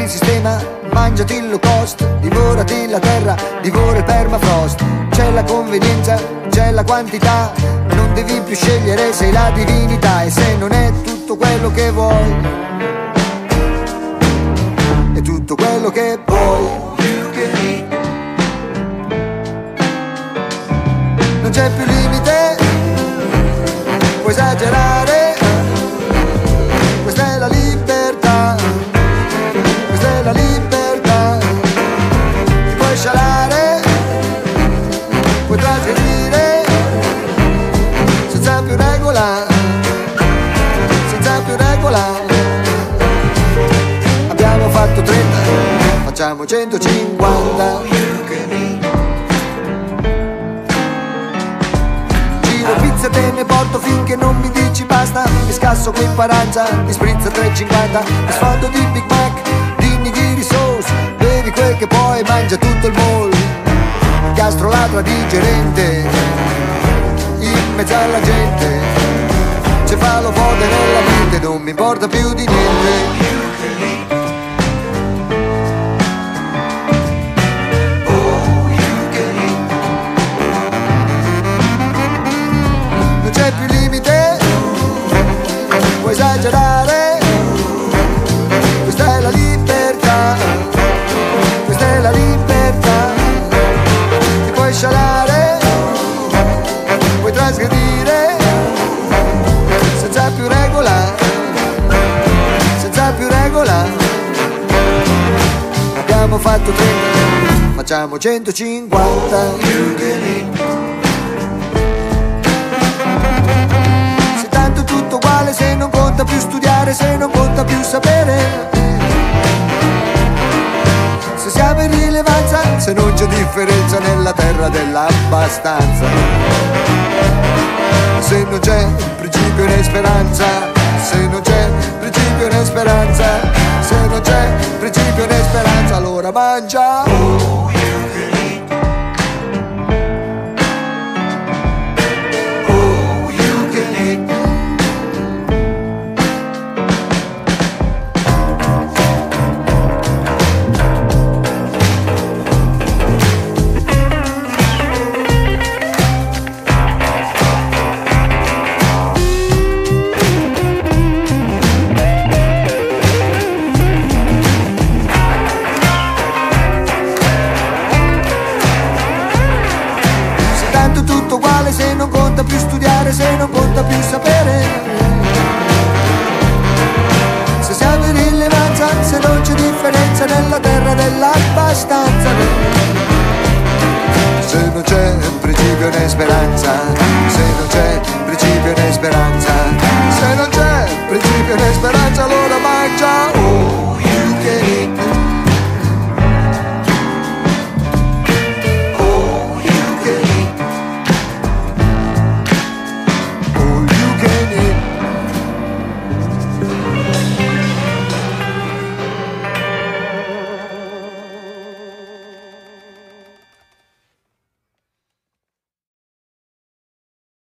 il sistema, mangiati il low cost, divorati la terra, divora il permafrost. C'è la convenienza, c'è la quantità, non devi più scegliere, sei la divinità. E se non è tutto quello che vuoi, è tutto quello che vuoi. Non c'è più limite, puoi esagerare, questa è la libertà, questa è la libertà. Ti puoi scialare, puoi trasgredire, senza più regola, senza più regola. Abbiamo fatto 30, facciamo 150. Pizza te ne porto finché non mi dici basta. Mi scasso qui in paranza, mi sprizza 3,50. Mi sfondo di Big Mac, di nigiri sauce. Bevi quel che puoi, mangia tutto il mall. Gastroladra digerente, in mezzo alla gente. Cefalopode nella mente, non mi importa più di niente. Più limite, puoi esagerare, questa è la libertà, questa è la libertà. Ti puoi scialare, puoi trasgredire, senza più regola, senza più regola. Abbiamo fatto 30, facciamo 150. Tutto uguale, se non conta più studiare, se non conta più sapere, se siamo in rilevanza, se non c'è differenza nella terra dell'abbastanza, se non c'è principio né speranza, se non c'è principio né speranza, se non c'è principio né speranza, allora mangia. Tutto uguale, se non conta più studiare, se non conta più sapere, se siamo in rilevanza, se non c'è differenza nella terra dell'abbastanza, se non c'è principio né speranza, se non c'è principio né speranza, se non c'è principio né speranza, allora mangia.